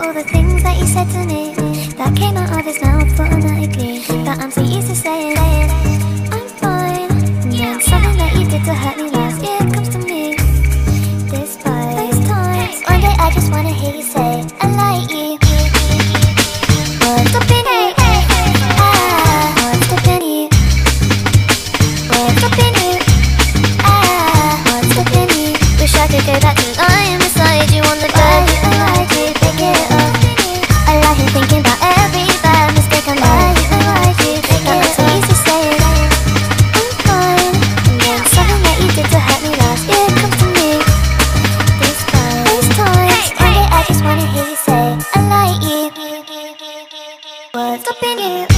all the things that you said to me, that came out of his mouth automatically, that I'm so used to saying I'm fine. And then something that you did to hurt me last year comes to me. Despite those times, one day I just wanna hear you say I like you. What's up in you? What's up in you? What's up in you? What's up in you? Wish I could go back to lying beside you on the bed. I like you, pick it up. I like you thinking about every bad mistake I made. I like you, pick it up. So used to say I'm fine. And then something that you did to hurt me last year comes to me. Despite those times, one day I just wanna hear you say I like you. What's up in you?